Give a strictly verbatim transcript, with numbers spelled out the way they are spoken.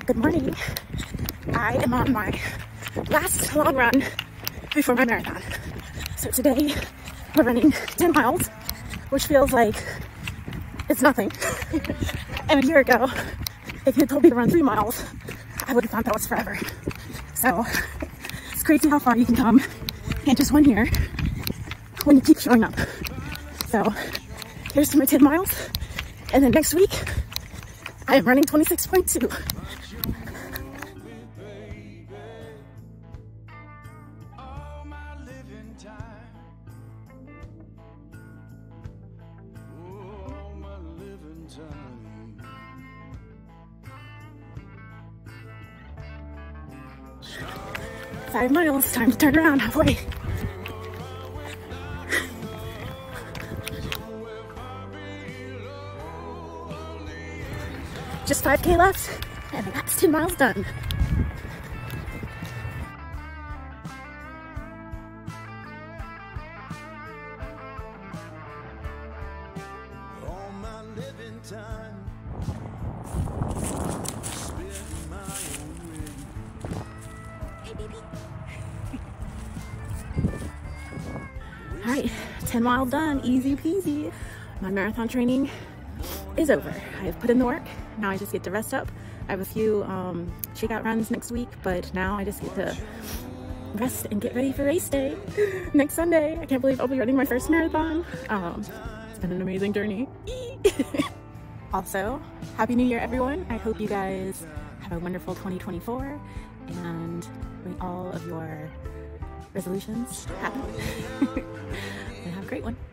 Good morning. I am on my last long run before my marathon. So today we're running ten miles, which feels like it's nothing. And a year ago, if you had told me to run three miles, I would have thought that was forever. So it's crazy how far you can come in just one year when you keep showing up. So here's to my ten miles. And then next week, I am running twenty-six point two. Five miles, time to turn around halfway. Just five K left, and that's ten miles done. All my living time. All right, ten miles done, easy peasy. My marathon training is over. I have put in the work. Now I just get to rest up. I have a few um, shakeout runs next week, but now I just get to rest and get ready for race day next Sunday. I can't believe I'll be running my first marathon. Um, it's been an amazing journey. Also, Happy New Year, everyone. I hope you guys have a wonderful twenty twenty-four and may all of your resolutions happen. And have a great one.